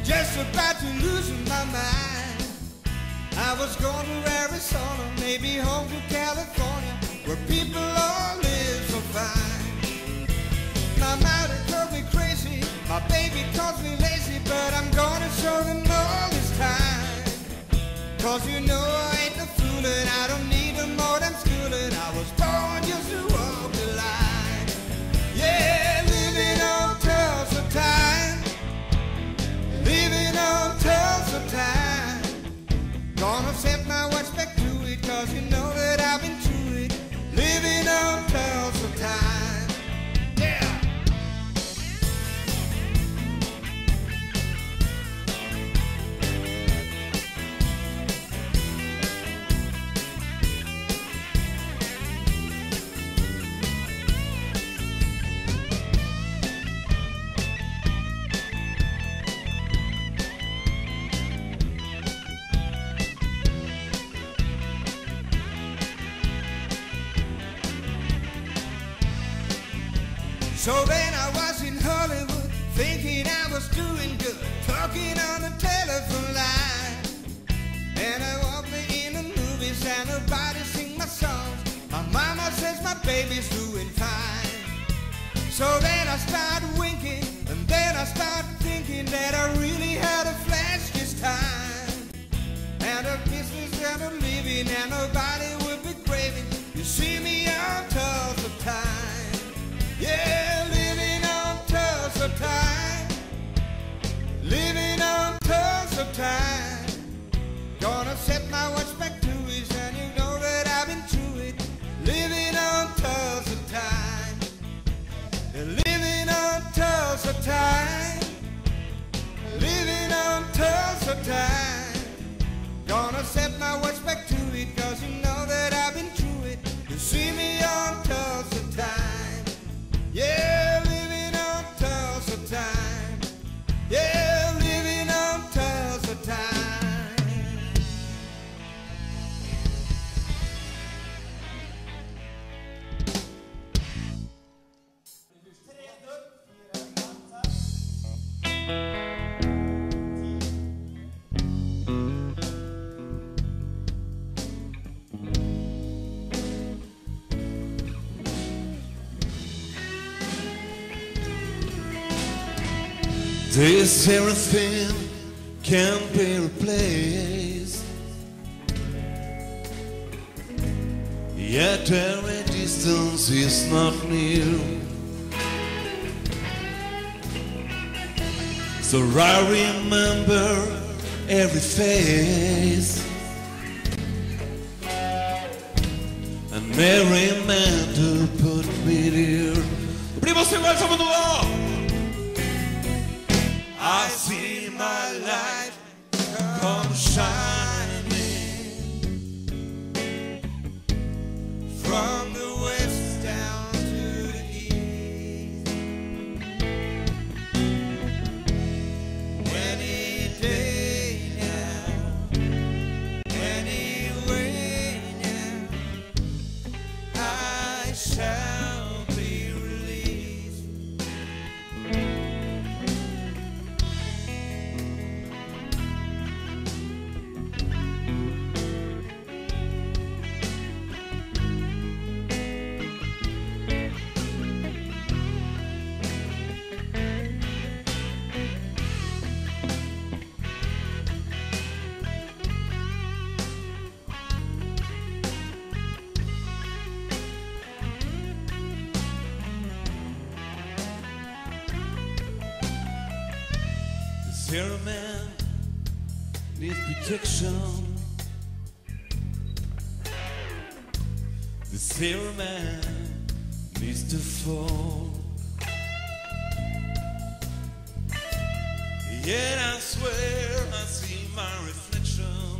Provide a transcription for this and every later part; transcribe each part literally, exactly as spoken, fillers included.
just about to lose my mind. I was going to Arizona, maybe home to California, where people all live so fine. My mother calls me crazy, my baby calls me lazy, but I'm gonna show them all this time. Cause you know I ain't no foolin', I don't need no more than schoolin'. I was born just to walk the line. Yeah, living on Tulsa time, living on Tulsa time. Gonna set my watch back to it, cause you know that I've been through it. Living on Tulsa time. Yeah. So then I was in Hollywood, thinking I was doing good, talking on the telephone line. And I walked in the movies and nobody sing my songs. My mama says my baby's doing fine. So then I started winking, and then I started thinking that I really had a flash this time. And a business that I'm living and nobody would be craving. You see me on Tulsa time. Yeah, living on Tulsa time, living on Tulsa time. Gonna set my watch back to it, and you know that I've been through it. Living on Tulsa time, living on Tulsa time, living on Tulsa time. Gonna set my watch back to it, cause you know that I've been through it. You see me on Tulsa time. Yeah, living on Tulsa time. Yeah, living on Tulsa time. This everything can't be replaced, yet every distance is not near. So I remember every face and every man who put me there. Primos igual somos todos. I see my light come shining from the west down to the east. Any day now, anyway now, I shall be released. Here a man needs protection. This here man needs to fall. Yet I swear I see my reflection,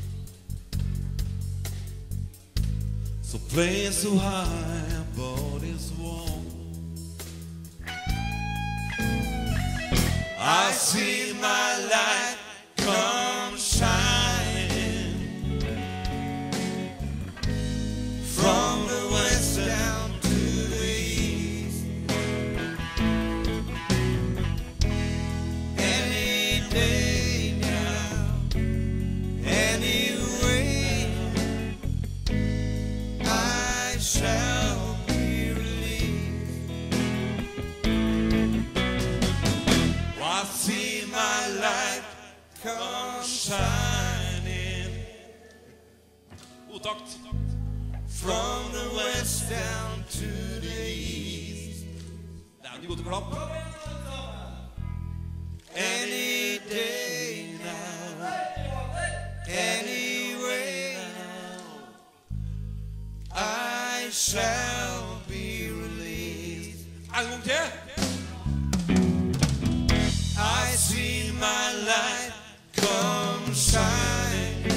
so plain, so high above this wall. I see my light come shining from the west down to the east. Any day come shining. Otakt. From the west down to the east. Det er en god klapp. Any day now, anyway now, I shall be released. En gang til. I see my light come shining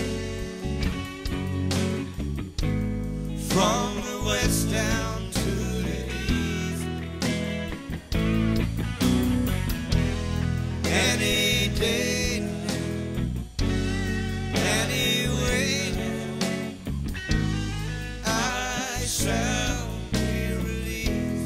from the west down to the east. Any day, anyway, I shall be released.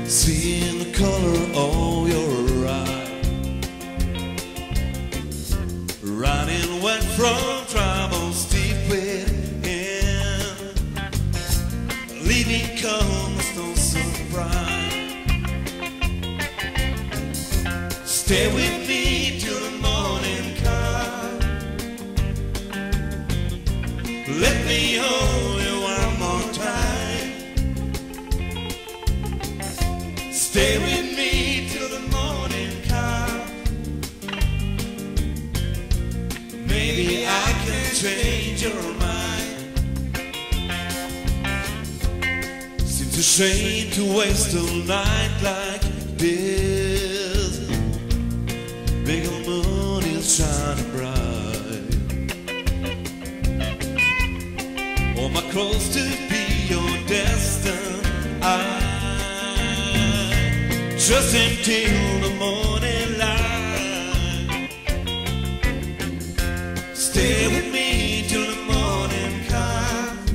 seeing the color of your eye, running wet from troubles deep within, leaving comes no surprise. Stay with me till the morning comes. Let me hold you one more time. Stay with me till the morning comes. Maybe I can change your mind. Seems a shame to waste a night like this. Big old moon is shining bright. Oh, my clothes to be your destined eye. Just until the morning light. Stay with me till the morning comes.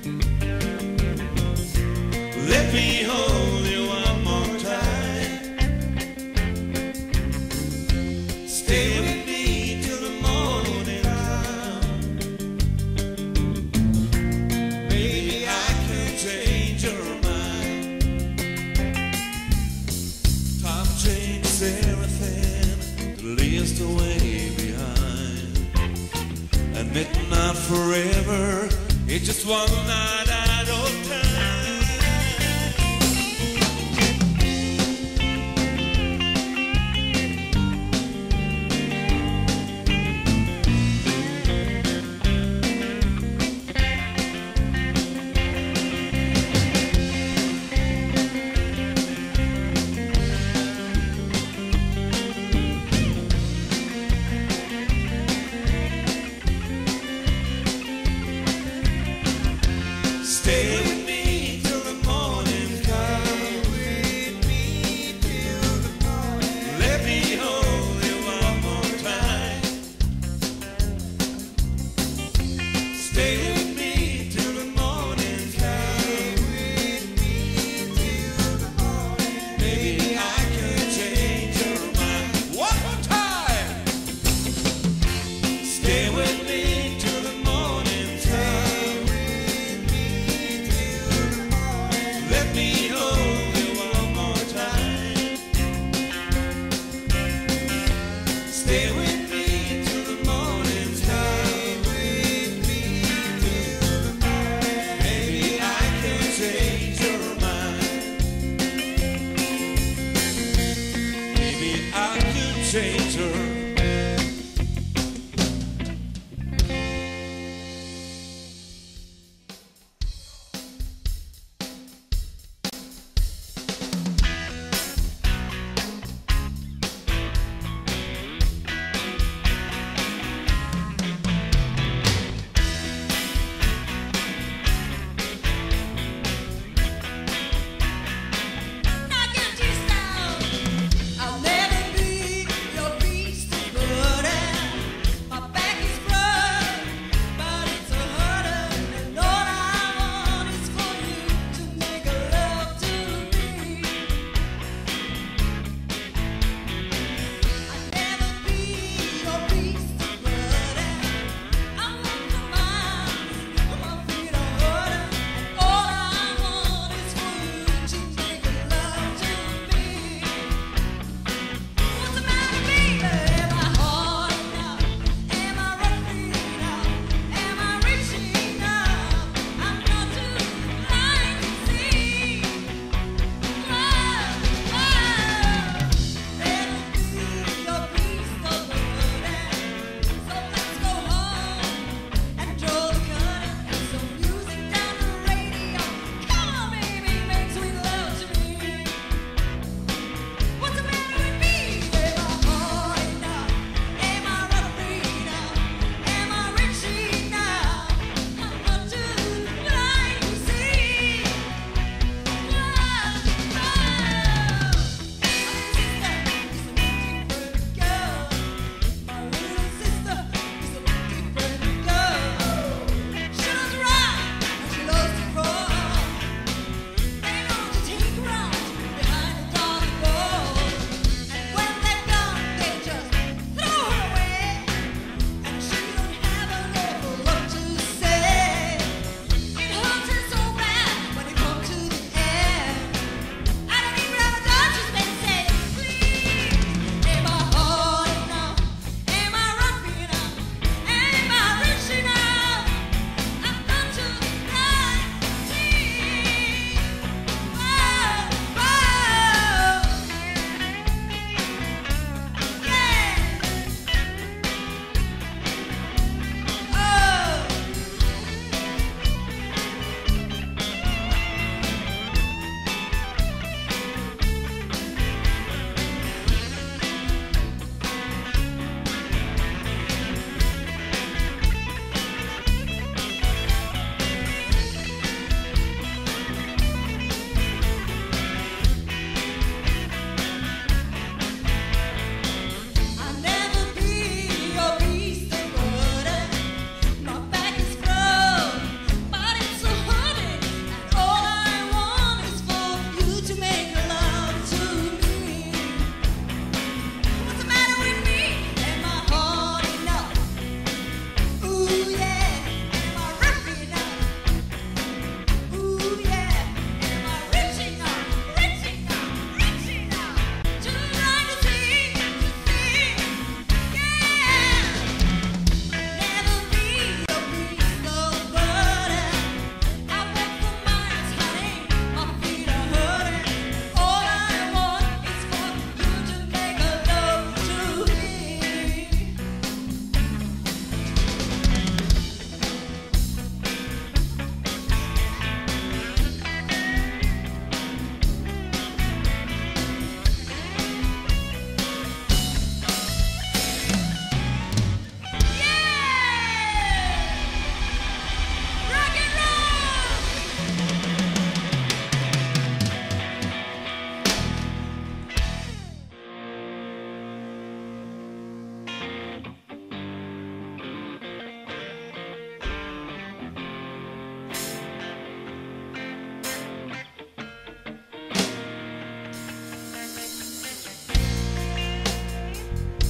Let me hold you one more time. Stay with me till the morning comes. Maybe I can change your mind. Time changes everything that leaves the way behind. And midnight forever, it's just one night at a time.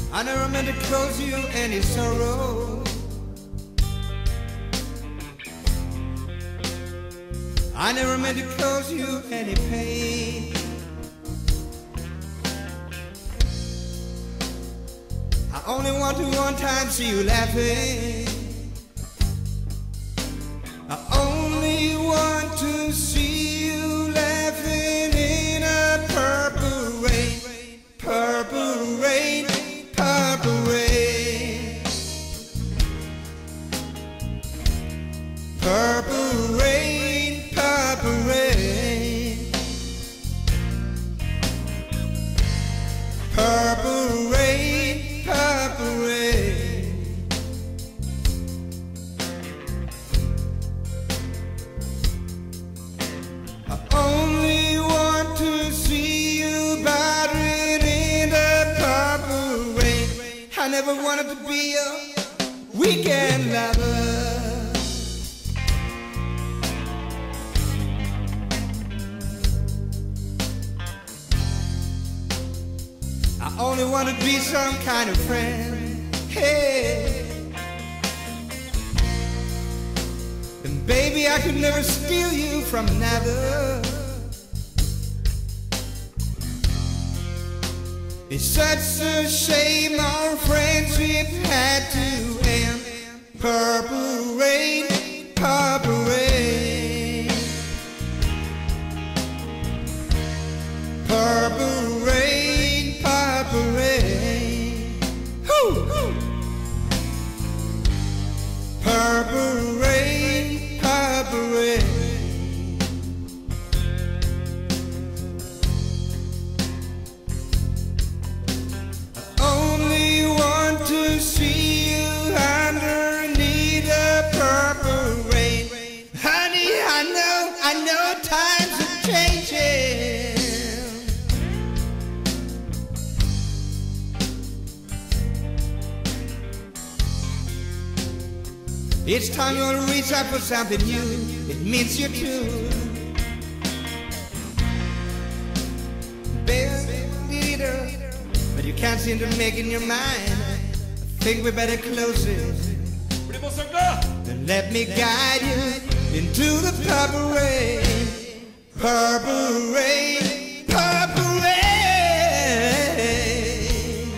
I never meant to cause you any sorrow. I never meant to cause you any pain. I only want to one time see you laughing. I only want to see you laughing in a purple rain, purple rain, purple rain, purple rain, purple rain, purple rain, purple rain. I only want to see you battering in the purple rain. I never wanted to be a weekend lover. I only want to be some kind of friend. Hey. And baby, I could never steal you from another. It's such a shame our friendship had to end. Purple rain, purple rain, purple rain, purple rain. Hoo, hoo. Purple rain, purple rain. Only want to see you underneath the purple rain. Honey, I know, I know times are changing. Each time you want to reach out for something new, it means you're too. Baby, but you can't seem to make in your mind. I think we better close it. Then let me guide you into the purple rain. Purple rain, purple rain,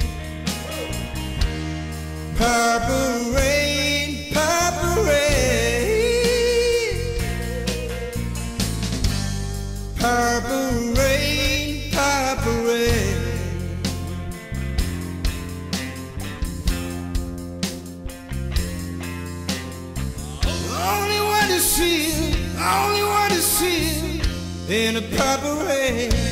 purple rain, purple rain, purple rain, purple rain. Only want to see you, only want to see you in a purple rain.